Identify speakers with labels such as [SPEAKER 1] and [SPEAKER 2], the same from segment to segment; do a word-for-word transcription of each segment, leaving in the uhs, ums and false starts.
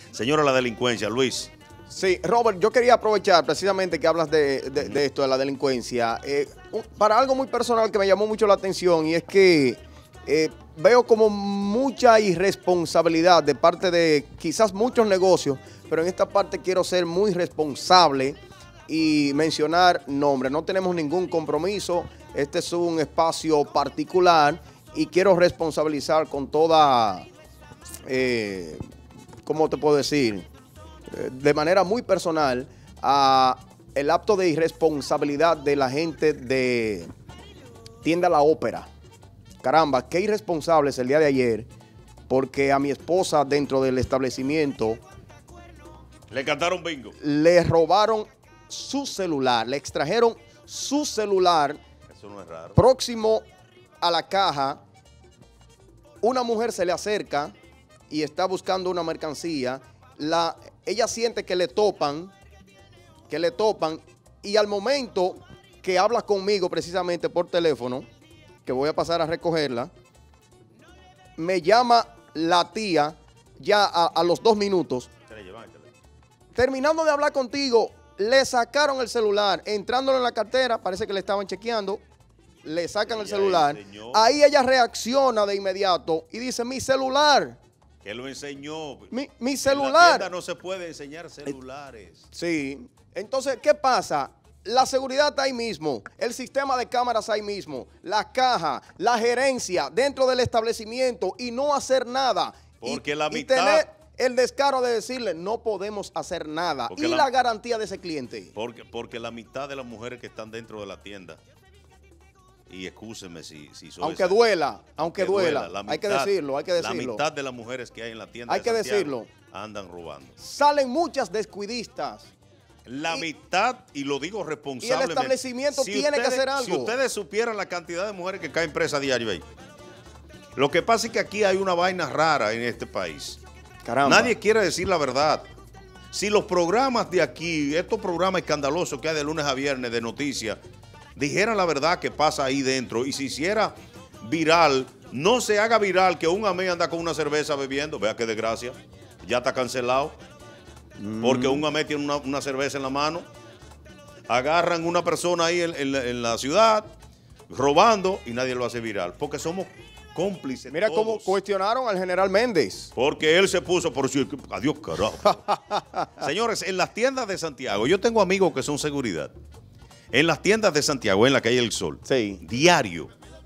[SPEAKER 1] Señora, la delincuencia, Luis.
[SPEAKER 2] Sí, Robert, yo quería aprovechar precisamente que hablas de, de, de esto, de la delincuencia, eh, un, para algo muy personal que me llamó mucho la atención, y es que eh, veo como mucha irresponsabilidad de parte de quizás muchos negocios, pero en esta parte quiero ser muy responsable y mencionar nombres. No tenemos ningún compromiso, este es un espacio particular y quiero responsabilizar con toda, eh, ¿cómo te puedo decir?, de manera muy personal a el acto de irresponsabilidad de la gente de Tienda La Ópera. Caramba, qué irresponsables el día de ayer, porque a mi esposa dentro del establecimiento
[SPEAKER 1] le cantaron bingo.
[SPEAKER 2] Le robaron su celular, le extrajeron su celular.
[SPEAKER 1] Eso no es raro.
[SPEAKER 2] Próximo a la caja, una mujer se le acerca y está buscando una mercancía. La, ella siente que le topan, que le topan, y al momento que habla conmigo precisamente por teléfono, que voy a pasar a recogerla, me llama la tía ya a, a los dos minutos. Terminando de hablar contigo, le sacaron el celular, entrándolo en la cartera, parece que le estaban chequeando, le sacan el celular. Ahí ella reacciona de inmediato y dice, mi celular.
[SPEAKER 1] Que lo enseñó.
[SPEAKER 2] Mi, mi
[SPEAKER 1] en
[SPEAKER 2] celular.
[SPEAKER 1] la tienda no se puede enseñar celulares.
[SPEAKER 2] Sí. Entonces, ¿qué pasa? La seguridad está ahí mismo, el sistema de cámaras ahí mismo, la caja, la gerencia dentro del establecimiento y no hacer nada.
[SPEAKER 1] Porque
[SPEAKER 2] y,
[SPEAKER 1] la
[SPEAKER 2] y
[SPEAKER 1] mitad...
[SPEAKER 2] tener el descaro de decirle, no podemos hacer nada.
[SPEAKER 1] Porque
[SPEAKER 2] y la,
[SPEAKER 1] la,
[SPEAKER 2] la garantía de ese cliente.
[SPEAKER 1] Porque, porque la mitad de las mujeres que están dentro de la tienda, y excúseme si, si soy
[SPEAKER 2] Aunque
[SPEAKER 1] esa,
[SPEAKER 2] duela, aunque duela,
[SPEAKER 1] duela
[SPEAKER 2] mitad, hay que decirlo, hay que decirlo.
[SPEAKER 1] La mitad de las mujeres que hay en la tienda
[SPEAKER 2] hay
[SPEAKER 1] de
[SPEAKER 2] que
[SPEAKER 1] Santiago
[SPEAKER 2] decirlo.
[SPEAKER 1] Andan robando.
[SPEAKER 2] Salen muchas descuidistas.
[SPEAKER 1] La
[SPEAKER 2] y,
[SPEAKER 1] mitad, y lo digo responsablemente.
[SPEAKER 2] Y el establecimiento
[SPEAKER 1] si
[SPEAKER 2] tiene
[SPEAKER 1] ustedes,
[SPEAKER 2] que hacer algo.
[SPEAKER 1] Si ustedes supieran la cantidad de mujeres que caen presas diario ahí. Lo que pasa es que aquí hay una vaina rara en este país.
[SPEAKER 2] Caramba.
[SPEAKER 1] Nadie quiere decir la verdad. Si los programas de aquí, estos programas escandalosos que hay de lunes a viernes de noticias, dijeran la verdad que pasa ahí dentro y se hiciera viral, no se haga viral que un amé anda con una cerveza bebiendo, vea qué desgracia, ya está cancelado, mm. porque un amé tiene una, una cerveza en la mano, agarran una persona ahí en, en, en la ciudad robando y nadie lo hace viral, porque somos cómplices.
[SPEAKER 2] Mira
[SPEAKER 1] todos.
[SPEAKER 2] cómo cuestionaron al general Méndez.
[SPEAKER 1] Porque él se puso por decir, adiós carajo. Señores, en las tiendas de Santiago, yo tengo amigos que son seguridad. En las tiendas de Santiago, en la calle del Sol,
[SPEAKER 2] sí.
[SPEAKER 1] diario,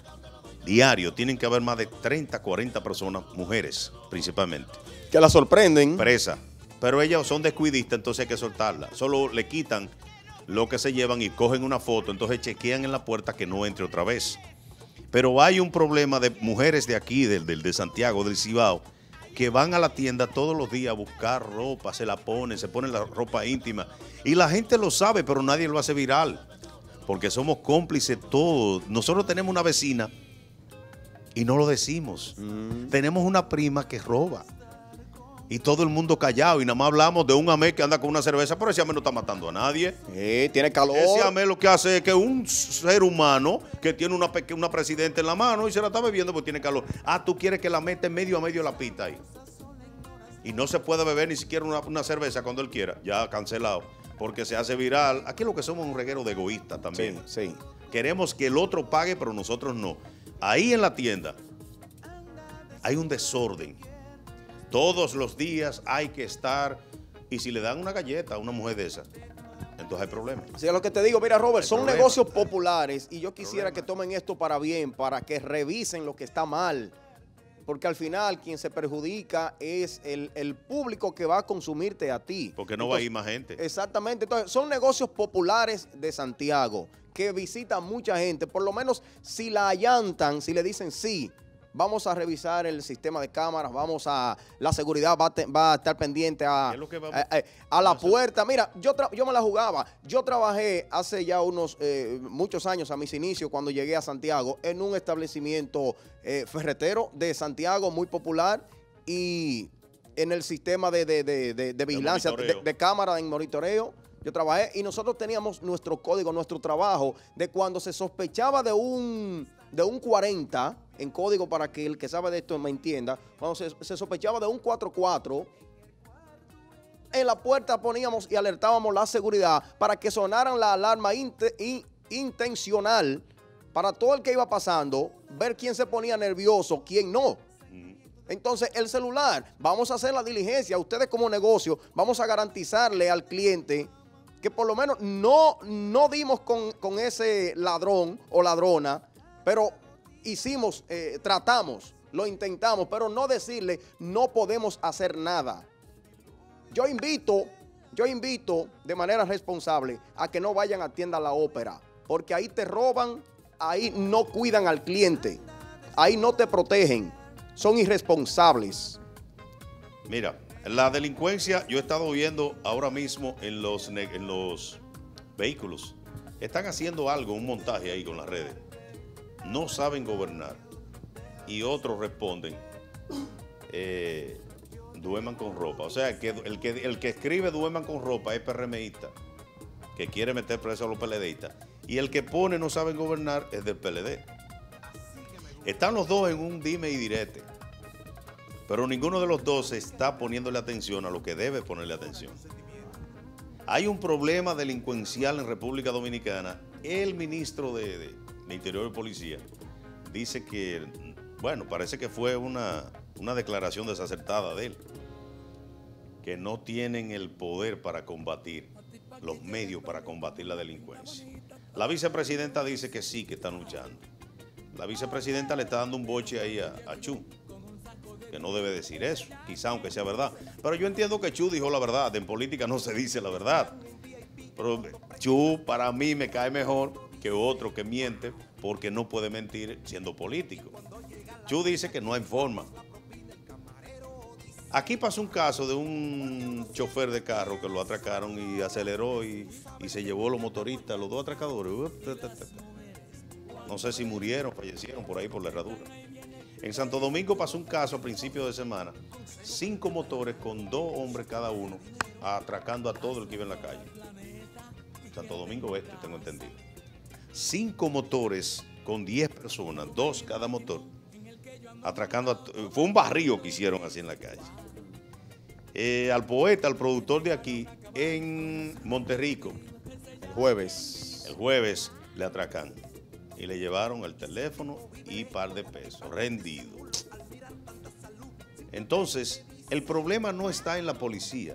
[SPEAKER 1] diario, tienen que haber más de treinta, cuarenta personas, mujeres principalmente.
[SPEAKER 2] Que la sorprenden.
[SPEAKER 1] Presas. Pero ellas son descuidistas, entonces hay que soltarlas. Solo le quitan lo que se llevan y cogen una foto, entonces chequean en la puerta que no entre otra vez. Pero hay un problema de mujeres de aquí, del, del de Santiago, del Cibao, que van a la tienda todos los días a buscar ropa, se la ponen, se ponen la ropa íntima. Y la gente lo sabe, pero nadie lo hace viral. Porque somos cómplices todos. Nosotros tenemos una vecina y no lo decimos. Mm. Tenemos una prima que roba. Y todo el mundo callado. Y nada más hablamos de un amé que anda con una cerveza, pero ese amé no está matando a nadie.
[SPEAKER 2] Sí, tiene calor.
[SPEAKER 1] Ese amé lo que hace es que un ser humano que tiene una, una presidenta en la mano y se la está bebiendo porque tiene calor. Ah, tú quieres que la mete medio a medio la pita ahí. Y no se puede beber ni siquiera una, una cerveza cuando él quiera. Ya cancelado. Porque se hace viral. Aquí lo que somos es un reguero de egoístas también.
[SPEAKER 2] Sí, sí.
[SPEAKER 1] Queremos que el otro pague, pero nosotros no. Ahí en la tienda hay un desorden. Todos los días hay que estar, y si le dan una galleta a una mujer de esa, entonces hay problemas.
[SPEAKER 2] Sí, es lo que te digo, mira Robert,
[SPEAKER 1] hay
[SPEAKER 2] son
[SPEAKER 1] problema.
[SPEAKER 2] negocios populares y yo quisiera
[SPEAKER 1] Problema.
[SPEAKER 2] que tomen esto para bien, para que revisen lo que está mal, porque al final quien se perjudica es el, el público que va a consumirte a ti.
[SPEAKER 1] Porque no
[SPEAKER 2] entonces,
[SPEAKER 1] va a ir más gente.
[SPEAKER 2] Exactamente, entonces son negocios populares de Santiago que visitan mucha gente, por lo menos si la allantan, si le dicen sí, vamos a revisar el sistema de cámaras, vamos a, la seguridad va a, te, va a estar pendiente a, a, a, a la puerta. Mira, yo, yo me la jugaba. Yo trabajé hace ya unos eh, muchos años, a mis inicios, cuando llegué a Santiago, en un establecimiento eh, ferretero de Santiago muy popular y en el sistema de, de, de, de, de vigilancia, de, de, de cámara en monitoreo. Yo trabajé y nosotros teníamos nuestro código, nuestro trabajo, de cuando se sospechaba de un, de un cuarenta, en código para que el que sabe de esto me entienda, cuando se, se sospechaba de un cuatro cuatro, en la puerta poníamos y alertábamos la seguridad para que sonaran la alarma inte, in, intencional para todo el que iba pasando, ver quién se ponía nervioso, quién no. Entonces, el celular, vamos a hacer la diligencia. Ustedes como negocio, vamos a garantizarle al cliente que por lo menos no, no dimos con, con ese ladrón o ladrona, pero hicimos, eh, tratamos, lo intentamos, pero no decirle no podemos hacer nada. Yo invito, yo invito de manera responsable a que no vayan a tienda La Ópera, porque ahí te roban, ahí no cuidan al cliente, ahí no te protegen, son irresponsables.
[SPEAKER 1] Mira, la delincuencia, yo he estado viendo ahora mismo en los, en los vehículos, están haciendo algo, un montaje ahí con las redes. No saben gobernar. Y otros responden, eh, duerman con ropa. O sea, que el, que el que escribe duerman con ropa es PRMista, que quiere meter preso a los PLDistas. Y el que pone no saben gobernar es del P L D. Están los dos en un dime y direte. Pero ninguno de los dos está poniéndole atención a lo que debe ponerle atención. Hay un problema delincuencial en República Dominicana. El ministro de, de, de Interior y Policía dice que, bueno, parece que fue una, una declaración desacertada de él, que no tienen el poder para combatir, los medios para combatir la delincuencia. La vicepresidenta dice que sí, que están luchando. La vicepresidenta le está dando un boche ahí a, a Chu, que no debe decir eso, quizá aunque sea verdad. Pero yo entiendo que Chu dijo la verdad. En política no se dice la verdad. Pero Chu para mí me cae mejor que otro que miente porque no puede mentir siendo político. Chu dice que no hay forma. Aquí pasó un caso de un chofer de carro que lo atracaron y aceleró y, y se llevó los motoristas, los dos atracadores. No sé si murieron, fallecieron por ahí por la herradura. En Santo Domingo pasó un caso a principios de semana, cinco motores con dos hombres cada uno atracando a todo el que iba en la calle. Santo Domingo Este, tengo entendido. Cinco motores con diez personas, dos cada motor, atracando a... Fue un barrio que hicieron así en la calle. Eh, al poeta, al productor de aquí, en Monterrico,
[SPEAKER 2] el jueves.
[SPEAKER 1] El jueves le atracan y le llevaron el teléfono y par de pesos, rendido. Entonces, el problema no está en la policía.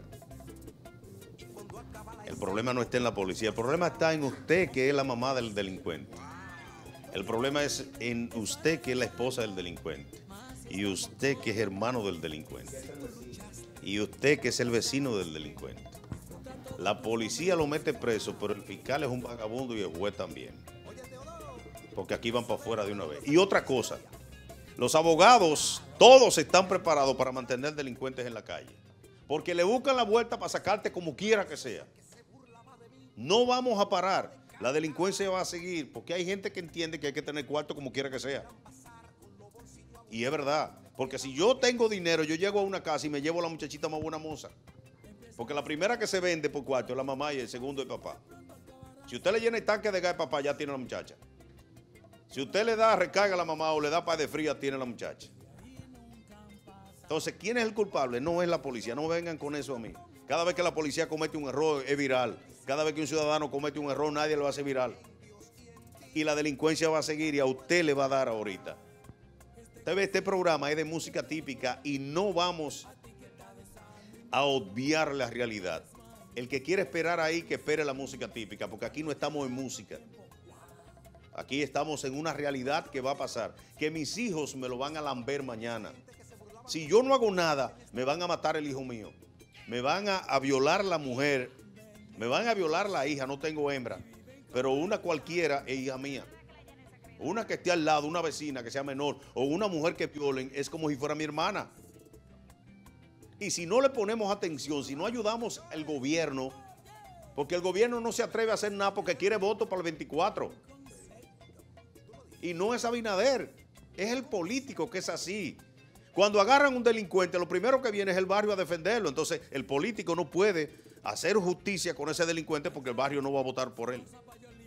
[SPEAKER 1] El problema no está en la policía, el problema está en usted que es la mamá del delincuente. El problema es en usted que es la esposa del delincuente. Y usted que es hermano del delincuente. Y usted que es el vecino del delincuente. La policía lo mete preso, pero el fiscal es un vagabundo y el juez también. Porque aquí van para afuera de una vez. Y otra cosa, los abogados todos están preparados para mantener delincuentes en la calle. Porque le buscan la vuelta para sacarte como quiera que sea. No vamos a parar. La delincuencia va a seguir porque hay gente que entiende que hay que tener cuarto como quiera que sea. Y es verdad. Porque si yo tengo dinero, yo llego a una casa y me llevo a la muchachita más buena moza. Porque la primera que se vende por cuarto es la mamá y el segundo es papá. Si usted le llena el tanque de gas a papá, ya tiene la muchacha. Si usted le da recarga a la mamá o le da paz de fría, tiene la muchacha. Entonces, ¿quién es el culpable? No es la policía. No vengan con eso a mí. Cada vez que la policía comete un error, es viral. Cada vez que un ciudadano comete un error, nadie lo hace viral. Y la delincuencia va a seguir y a usted le va a dar ahorita. Usted ve, este programa es de música típica y no vamos a obviar la realidad. El que quiere esperar ahí, que espere la música típica, porque aquí no estamos en música. Aquí estamos en una realidad que va a pasar, que mis hijos me lo van a lamber mañana. Si yo no hago nada, me van a matar el hijo mío. Me van a, a violar la mujer, me van a violar la hija, no tengo hembra, pero una cualquiera es hija mía. Una que esté al lado, una vecina que sea menor, o una mujer que violen, es como si fuera mi hermana. Y si no le ponemos atención, si no ayudamos al gobierno, porque el gobierno no se atreve a hacer nada porque quiere votos para el veinticuatro. Y no es Abinader, es el político que es así. Cuando agarran un delincuente, lo primero que viene es el barrio a defenderlo. Entonces, el político no puede hacer justicia con ese delincuente porque el barrio no va a votar por él.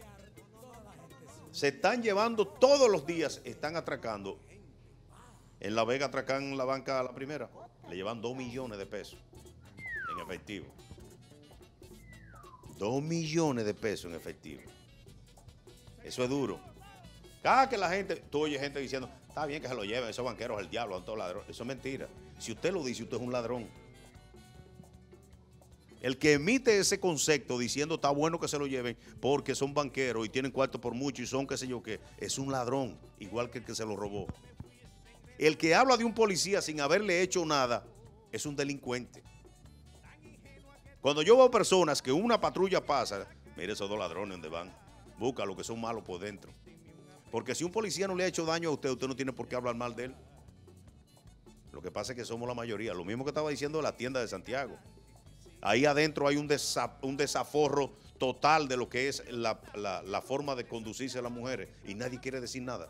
[SPEAKER 1] Se están llevando todos los días, están atracando. En La Vega atracan la banca a la primera. Le llevan dos millones de pesos en efectivo. Dos millones de pesos en efectivo. Eso es duro. Cada que la gente, tú oyes gente diciendo, está bien que se lo lleven, esos banqueros, el diablo, son todos ladrones. Eso es mentira. Si usted lo dice, usted es un ladrón. El que emite ese concepto diciendo está bueno que se lo lleven porque son banqueros y tienen cuarto por mucho y son qué sé yo qué, es un ladrón, igual que el que se lo robó. El que habla de un policía sin haberle hecho nada es un delincuente. Cuando yo veo personas que una patrulla pasa, mire esos dos ladrones donde van, busca lo que son malos por dentro. Porque si un policía no le ha hecho daño a usted, usted no tiene por qué hablar mal de él. Lo que pasa es que somos la mayoría. Lo mismo que estaba diciendo de la tienda de Santiago. Ahí adentro hay un, desa, un desaforro total de lo que es la, la, la forma de conducirse a las mujeres y nadie quiere decir nada.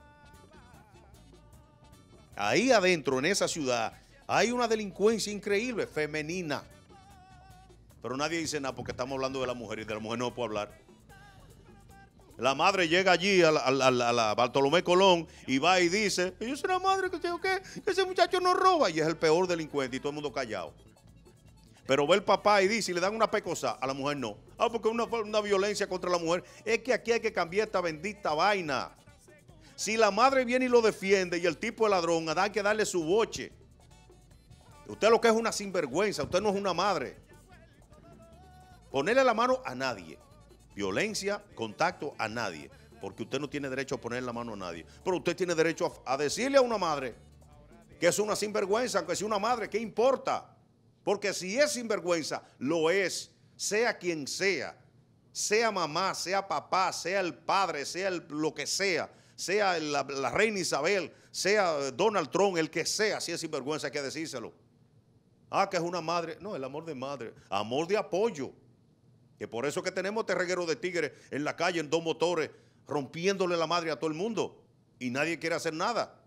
[SPEAKER 1] Ahí adentro, en esa ciudad, hay una delincuencia increíble, femenina. Pero nadie dice nada porque estamos hablando de la mujer y de la mujer no puedo hablar. La madre llega allí a la, a la, a la Bartolomé Colón y va y dice, yo soy una madre que tengo que, que ese muchacho no roba y es el peor delincuente y todo el mundo callado. Pero ve el papá y dice, y le dan una pecosa, a la mujer no. Ah, porque es una, una violencia contra la mujer. Es que aquí hay que cambiar esta bendita vaina. Si la madre viene y lo defiende y el tipo es ladrón, hay que darle su boche. Usted lo que es una sinvergüenza, usted no es una madre. Ponerle la mano a nadie. Violencia, contacto a nadie. Porque usted no tiene derecho a ponerle la mano a nadie. Pero usted tiene derecho a, a decirle a una madre que es una sinvergüenza, aunque sea una madre, ¿qué importa? Porque si es sinvergüenza, lo es, sea quien sea, sea mamá, sea papá, sea el padre, sea el, lo que sea, sea la, la reina Isabel, sea Donald Trump, el que sea, si es sinvergüenza hay que decírselo. Ah, que es una madre. No, el amor de madre, amor de apoyo. Que por eso que tenemos este reguero de tigres en la calle, en dos motores, rompiéndole la madre a todo el mundo y nadie quiere hacer nada.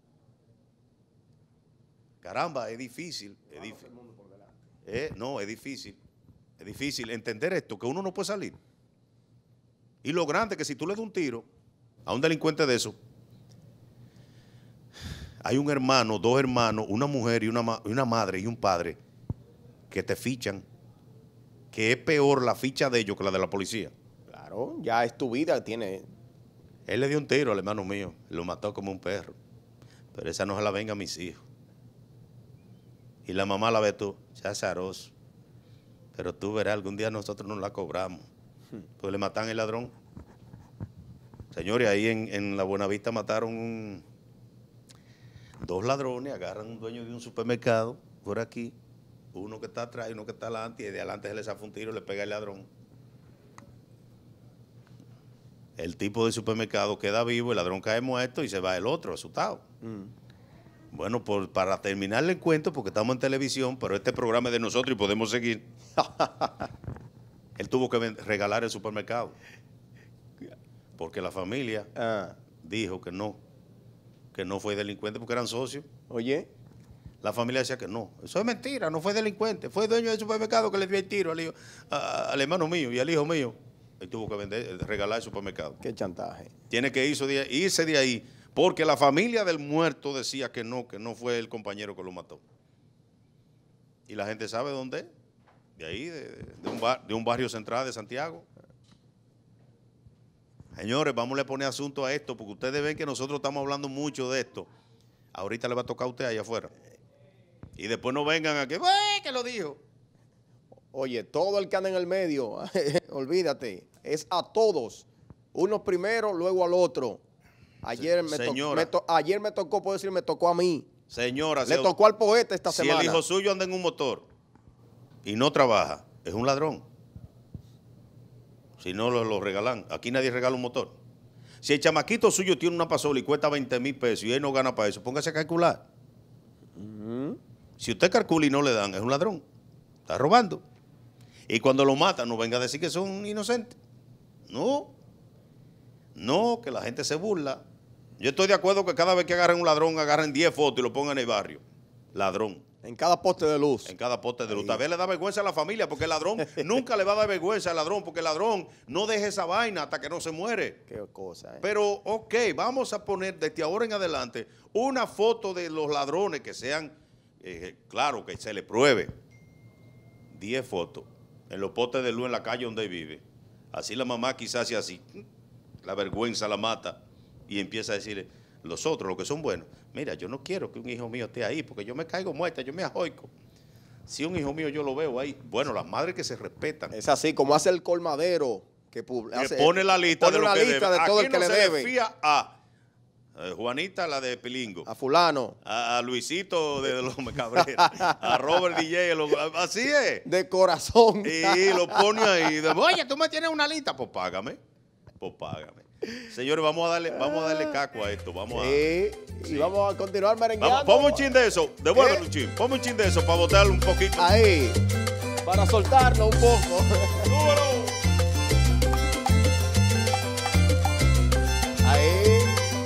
[SPEAKER 1] Caramba, es difícil, es difícil. Eh, no, es difícil, es difícil entender esto, que uno no puede salir. Y lo grande que si tú le das un tiro a un delincuente de eso, hay un hermano, dos hermanos, una mujer y una, y una madre y un padre que te fichan, que es peor la ficha de ellos que la de la policía.
[SPEAKER 2] Claro, ya es tu vida, tiene...
[SPEAKER 1] Él le dio un tiro al hermano mío, lo mató como un perro, pero esa no se la venga a mis hijos. Y la mamá la ve tú, ya es azaroso. Pero tú verás, algún día nosotros nos la cobramos. Pues le matan el ladrón. Señores, ahí en, en la Buenavista mataron un, dos ladrones, agarran un dueño de un supermercado por aquí, uno que está atrás y uno que está adelante, y de adelante se le zafa un tiro y le pega el ladrón. El tipo del supermercado queda vivo, el ladrón cae muerto y se va el otro, asustado. Mm. Bueno, por, para terminarle el cuento, porque estamos en televisión, pero este programa es de nosotros y podemos seguir. Él tuvo que regalar el supermercado. Porque la familia ah. dijo que no, que no fue delincuente porque eran socios.
[SPEAKER 2] Oye.
[SPEAKER 1] La familia decía que no. Eso es mentira, no fue delincuente. Fue dueño del supermercado que le dio el tiro al, hijo, a, al hermano mío y al hijo mío. Él tuvo que vender, regalar el supermercado.
[SPEAKER 2] Qué chantaje.
[SPEAKER 1] Tiene que irse de, irse de ahí. Porque la familia del muerto decía que no, que no fue el compañero que lo mató. Y la gente sabe dónde es. De ahí, de, de, un, bar, de un barrio central de Santiago. Señores, vamos a poner asunto a esto, porque ustedes ven que nosotros estamos hablando mucho de esto. Ahorita le va a tocar a usted allá afuera. Y después no vengan a que, ¡eh, que lo dijo!
[SPEAKER 2] Oye, todo el que anda en el medio, olvídate, es a todos. Uno primero, luego al otro. Ayer me, to me, to ayer me tocó, puedo decir, me tocó a mí.
[SPEAKER 1] Señora,
[SPEAKER 2] le tocó al poeta esta
[SPEAKER 1] si
[SPEAKER 2] semana.
[SPEAKER 1] Si el hijo suyo anda en un motor y no trabaja, es un ladrón. Si no, lo, lo regalan. Aquí nadie regala un motor. Si el chamaquito suyo tiene una pasola y cuesta veinte mil pesos y él no gana para eso, póngase a calcular. Uh-huh. Si usted calcula y no le dan, es un ladrón. Está robando. Y cuando lo matan, no venga a decir que son inocentes. No. No, que la gente se burla. Yo estoy de acuerdo que cada vez que agarren un ladrón, agarren diez fotos y lo pongan en el barrio. Ladrón.
[SPEAKER 2] En cada poste de luz.
[SPEAKER 1] En cada poste de luz. Tal vez le da vergüenza a la familia porque el ladrón nunca le va a dar vergüenza al ladrón porque el ladrón no deja esa vaina hasta que no se muere.
[SPEAKER 2] Qué cosa, ¿eh?
[SPEAKER 1] Pero, ok, vamos a poner desde ahora en adelante una foto de los ladrones que sean, eh, claro, que se le pruebe. diez fotos en los potes de luz en la calle donde vive. Así la mamá quizás hace así, la vergüenza la mata y empieza a decirle, los otros, los que son buenos, mira, yo no quiero que un hijo mío esté ahí porque yo me caigo muerta, yo me ajoico. Si un hijo mío yo lo veo ahí, bueno, las madres que se respetan.
[SPEAKER 2] Es así, como hace el colmadero, que, hace,
[SPEAKER 1] que pone la lista
[SPEAKER 2] pone
[SPEAKER 1] de lo que
[SPEAKER 2] lista
[SPEAKER 1] debe.
[SPEAKER 2] de todo
[SPEAKER 1] Aquí
[SPEAKER 2] el que
[SPEAKER 1] no
[SPEAKER 2] le
[SPEAKER 1] se
[SPEAKER 2] debe.
[SPEAKER 1] Le fía a eh, Juanita, la de Pilingo.
[SPEAKER 2] A fulano.
[SPEAKER 1] A, a Luisito de los Cabrera. A Robert D J. Así es.
[SPEAKER 2] De corazón.
[SPEAKER 1] Y lo pone ahí. De, oye, tú me tienes una lista. Pues págame. Pues págame. Señores, vamos a darle, vamos a darle caco a esto. Vamos
[SPEAKER 2] sí,
[SPEAKER 1] a,
[SPEAKER 2] y
[SPEAKER 1] sí.
[SPEAKER 2] vamos a continuar merengueando.
[SPEAKER 1] Vamos, ponme un chin de eso. Devuélvelo
[SPEAKER 2] ¿Eh?
[SPEAKER 1] un chin. Ponme un chin de eso para botarlo un poquito.
[SPEAKER 2] Ahí. Para soltarlo un poco.
[SPEAKER 1] ¡Súbelo!
[SPEAKER 2] Ahí.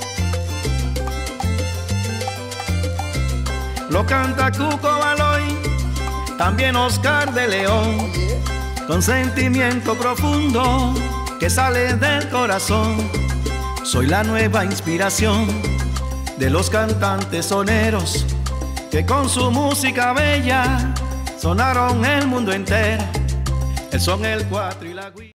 [SPEAKER 3] Lo canta Cuco Baloy, también Oscar de León,
[SPEAKER 2] Oye.
[SPEAKER 3] con sentimiento profundo que sale del corazón. Soy la nueva inspiración de los cantantes soneros que con su música bella sonaron el mundo entero. El son, el cuatro y la guira.